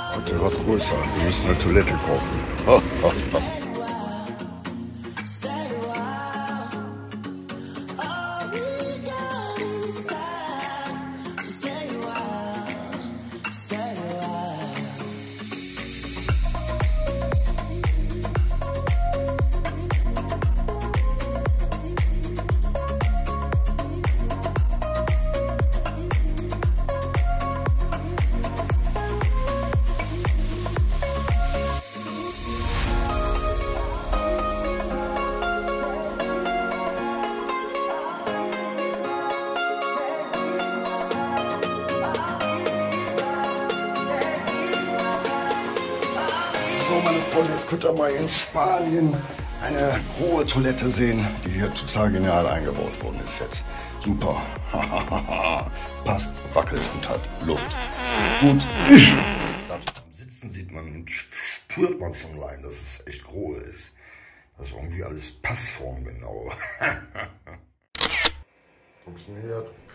Heute was größer. Wir müssen eine Toilette kaufen. So, meine Freunde, jetzt könnt ihr mal in Spanien eine hohe Toilette sehen, die hier total genial eingebaut worden ist jetzt. Super. Passt, wackelt und hat Luft. Gut. Beim Sitzen sieht man und spürt man schon allein, dass es echt groß ist. Das ist irgendwie alles passformgenau. Funktioniert.